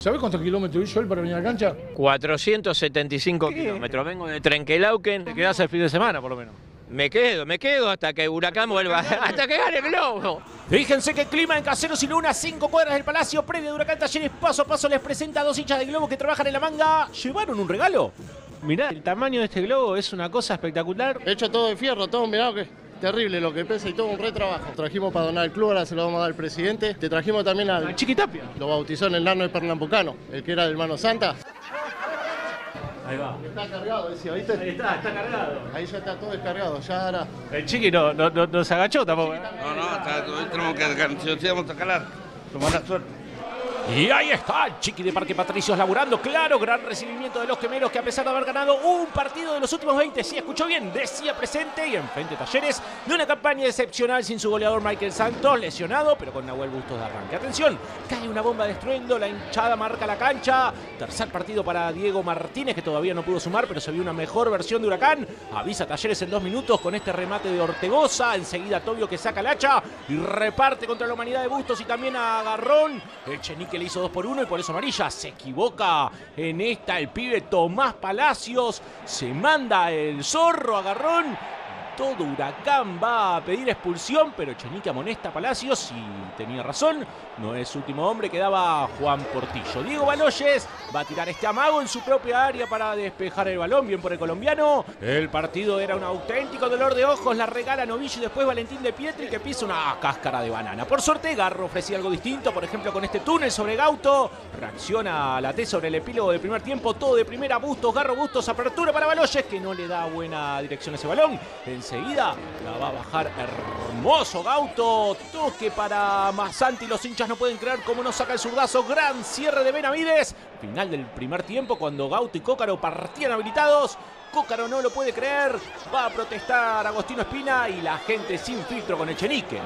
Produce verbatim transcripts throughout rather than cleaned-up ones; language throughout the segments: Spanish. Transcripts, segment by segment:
¿Sabés cuántos kilómetros hizo él para venir a la cancha? cuatrocientos setenta y cinco kilómetros. Vengo de Trenquelauquen. Te quedás el fin de semana, por lo menos. Me quedo, me quedo hasta que Huracán vuelva, hasta que gane el Globo. Fíjense que el clima en Caseros y Luna, cinco cuadras del Palacio, previo de Huracán Talleres, paso a paso les presenta a dos hinchas de Globo que trabajan en la manga. ¿Llevaron un regalo? Mirá, el tamaño de este globo es una cosa espectacular. Hecho todo de fierro, todo, mirá que terrible lo que pesa y todo un re trabajo. Trajimos para donar al club, ahora se lo vamos a dar al presidente. Te trajimos también al... A Chiquitapia. Lo bautizó en el Narno de Pernambucano, el que era del Mano Santa. Ahí va. Está cargado, decía, ¿viste? Ahí está, está cargado. Ahí ya está todo descargado, ya ahora... El Chiqui no, no, no, no se agachó tampoco. No, no, está, hoy tenemos que, si nos íbamos a calar, tomar la suerte. Y ahí está el Chiqui de Parque Patricios laburando, claro, gran recibimiento de los quemeros que a pesar de haber ganado un partido de los últimos veinte, sí, escuchó bien, decía presente y enfrente Talleres de una campaña excepcional sin su goleador Michael Santos, lesionado, pero con Nahuel Bustos de arranque. Atención, cae una bomba de estruendo, la hinchada marca la cancha, tercer partido para Diego Martínez, que todavía no pudo sumar, pero se vio una mejor versión de Huracán, avisa Talleres en dos minutos con este remate de Ortegoza, enseguida Tobio que saca el hacha y reparte contra la humanidad de Bustos y también a Garrón, Echenique le hizo dos por uno y por eso amarilla. Se equivoca en esta el pibe Tomás Palacios. Se manda el zorro a Garrón. Todo Huracán va a pedir expulsión, pero Echenique amonesta a Palacios y tenía razón. No es último hombre, quedaba Juan Portillo. Diego Baloyes va a tirar este amago en su propia área para despejar el balón. Bien por el colombiano. El partido era un auténtico dolor de ojos. La regala Novillo y después Valentín de Pietri que pisa una cáscara de banana. Por suerte, Garro ofrecía algo distinto. Por ejemplo, con este túnel sobre Gauto. Reacciona la T sobre el epílogo del primer tiempo. Todo de primera. Bustos, Garro, Bustos. Apertura para Baloyes que no le da buena dirección a ese balón. Enseguida la va a bajar hermoso Gauto. Toque para Masanti. Los hinchas no pueden creer cómo no saca el zurdazo. Gran cierre de Benavides. Final del primer tiempo cuando Gauto y Cócaro partían habilitados. Cócaro no lo puede creer. Va a protestar Agostino Espina y la gente sin filtro con Echenique.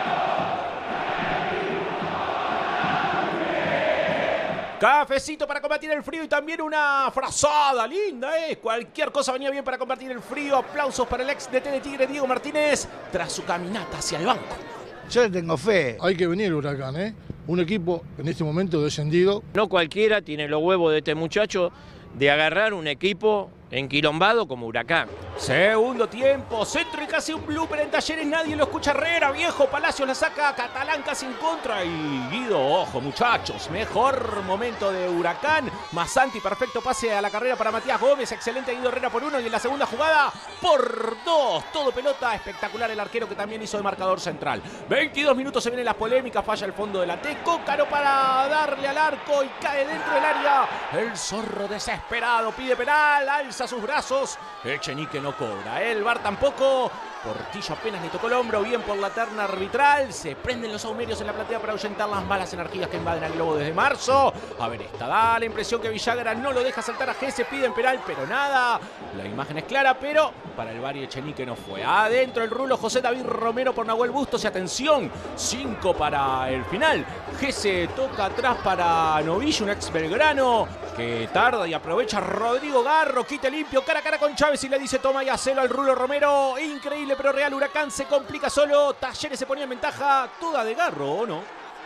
Cafecito para combatir el frío y también una frazada linda, ¿eh? Cualquier cosa venía bien para combatir el frío. Aplausos para el ex D T de Tigre, Diego Martínez, tras su caminata hacia el banco. Yo le tengo fe. Hay que venir el Huracán, ¿eh? Un equipo en este momento descendido. No cualquiera tiene los huevos de este muchacho de agarrar un equipo enquilombado como Huracán. Segundo tiempo, centro y casi un blooper en Talleres, nadie lo escucha. Herrera, viejo, Palacios la saca, Catalán casi en contra y Guido, ojo muchachos, mejor momento de Huracán. Masanti, perfecto pase a la carrera para Matías Gómez, excelente Guido Herrera por uno y en la segunda jugada por dos, todo pelota, espectacular el arquero que también hizo de marcador central. veintidós minutos se vienen las polémicas, falla el fondo de la T, Cócaro para darle al arco y cae dentro del área. El zorro desesperado pide penal, alza sus brazos, Echenique no cobra, el V A R tampoco. Portillo apenas le tocó el hombro, bien por la terna arbitral. Se prenden los aumerios en la platea para ahuyentar las malas energías que invaden al globo desde marzo. A ver, esta da la impresión que Villagra no lo deja saltar a Gese, piden penal, pero nada. La imagen es clara, pero para el V A R y Echenique no fue. Adentro el rulo José David Romero por Nahuel Bustos y atención, cinco para el final. Gese toca atrás para Novillo, un ex Belgrano que tarda y aprovecha Rodrigo Garro, quite limpio, cara a cara con Chávez y le dice toma y hacelo al rulo Romero. Increíble pero real, Huracán se complica solo, Talleres se ponía en ventaja, toda de Garro, ¿o no?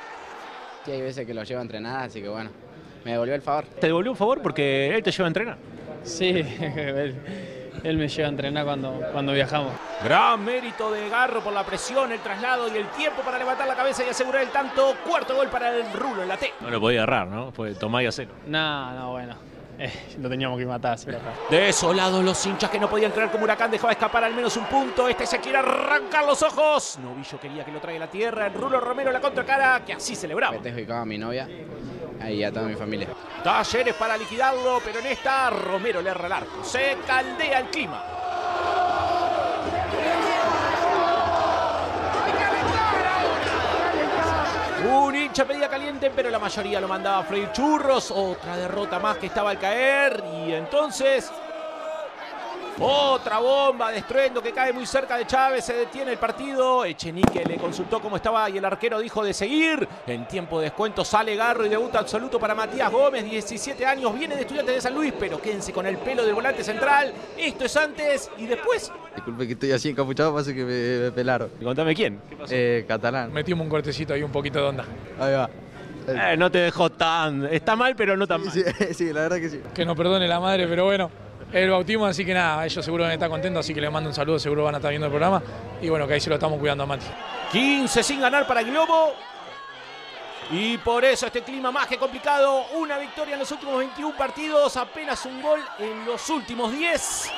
Sí, hay veces que lo llevo a entrenar, así que bueno, me devolvió el favor. ¿Te devolvió un favor porque él te lleva a entrenar? Sí, él, él me lleva a entrenar cuando, cuando viajamos. Gran mérito de Garro por la presión, el traslado y el tiempo para levantar la cabeza y asegurar el tanto. Cuarto gol para el rulo en la T. No lo podía errar, ¿no? Fue tomar y hacerlo. No, no, bueno. Eh, lo teníamos que matar, así que acá. Desolados los hinchas que no podían creer cómo Huracán dejaba escapar al menos un punto. Este se quiere arrancar los ojos. Novillo quería que lo traiga a la tierra. El rulo Romero la contracara, que así celebraba. Festejo a mi novia y a toda mi familia. Talleres para liquidarlo, pero en esta Romero le erra el arco. Se caldea el clima. Un hincha pedía caliente, pero la mayoría lo mandaba a freír churros. Otra derrota más que estaba al caer. Y entonces, otra bomba de estruendo que cae muy cerca de Chávez. Se detiene el partido. Echenique le consultó cómo estaba y el arquero dijo de seguir. En tiempo de descuento sale Garro y debuta absoluto para Matías Gómez. diecisiete años, viene de Estudiantes de San Luis, pero quédense con el pelo del volante central. Esto es antes y después. Disculpe que estoy así encapuchado, pasa que me, me pelaron. Contame quién. ¿Qué pasó? Eh, Catalán. Metimos un cortecito ahí, un poquito de onda. Ahí va. Eh, no te dejó tan... Está mal, pero no tan mal. Sí, sí, la verdad que sí. Que nos perdone la madre, pero bueno, el bautismo, así que nada, ellos seguro van a estar contentos, así que les mando un saludo, seguro van a estar viendo el programa. Y bueno, que ahí se lo estamos cuidando a Mati. quince sin ganar para el Globo. Y por eso este clima más que complicado. Una victoria en los últimos veintiún partidos, apenas un gol en los últimos diez.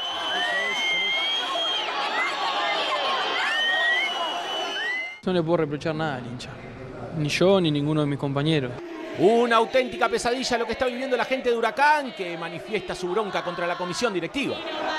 No le puedo reprochar nada al hincha. Ni yo ni ninguno de mis compañeros. Una auténtica pesadilla lo que está viviendo la gente de Huracán, que manifiesta su bronca contra la comisión directiva.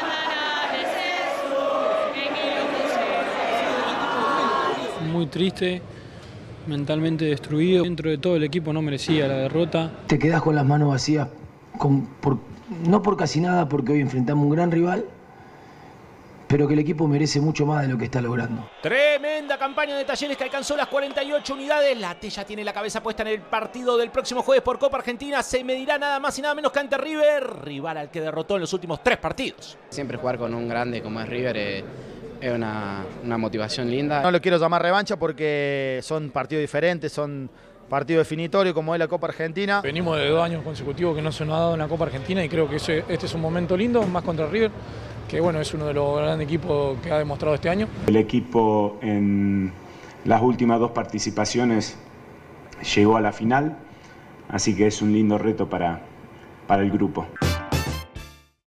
Muy triste, mentalmente destruido. Dentro de todo el equipo no merecía la derrota. Te quedás con las manos vacías, con, por, no por casi nada, porque hoy enfrentamos un gran rival, pero que el equipo merece mucho más de lo que está logrando. Tremenda campaña de Talleres que alcanzó las cuarenta y ocho unidades. La T ya tiene la cabeza puesta en el partido del próximo jueves por Copa Argentina. Se medirá nada más y nada menos que ante River, rival al que derrotó en los últimos tres partidos. Siempre jugar con un grande como es River eh, es una, una motivación linda. No lo quiero llamar revancha porque son partidos diferentes, son partidos definitorios como es la Copa Argentina. Venimos de dos años consecutivos que no se nos ha dado en la Copa Argentina y creo que ese, este es un momento lindo, más contra River, que bueno, es uno de los grandes equipos que ha demostrado este año. El equipo en las últimas dos participaciones llegó a la final, así que es un lindo reto para, para el grupo.